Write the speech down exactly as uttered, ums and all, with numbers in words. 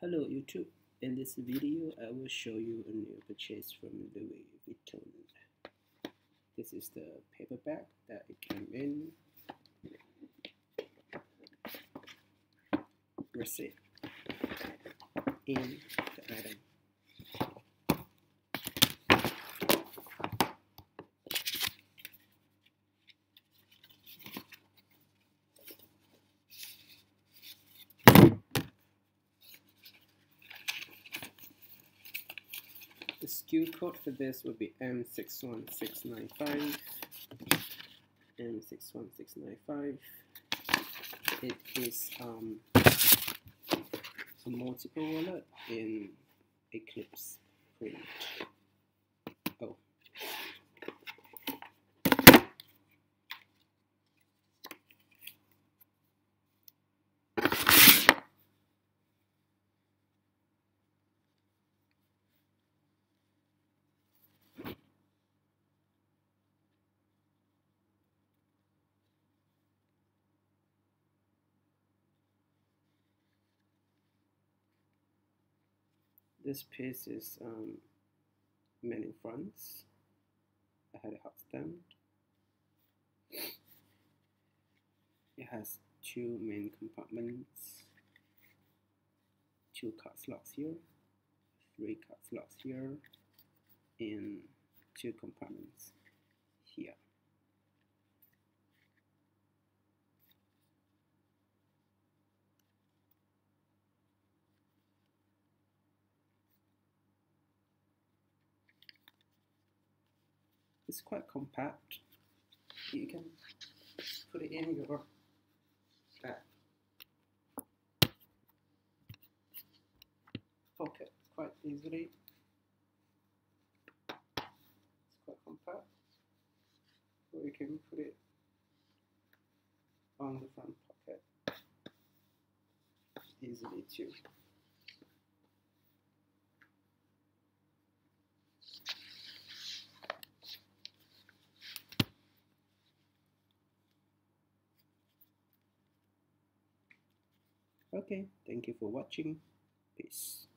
Hello YouTube, in this video I will show you a new purchase from Louis Vuitton. This is the paper bag that it came in. Receipt in the item. The S K U code for this would be M six one six nine five. M six one six nine five. It is um, a multiple wallet in Eclipse print. Oh. This piece is um, many fronts. I had a hot stand. It has two main compartments, two card slots here, three card slots here, and two compartments here. It's quite compact. You can put it in your back pocket quite easily. It's quite compact, or you can put it on the front pocket easily too. Okay, thank you for watching. Peace.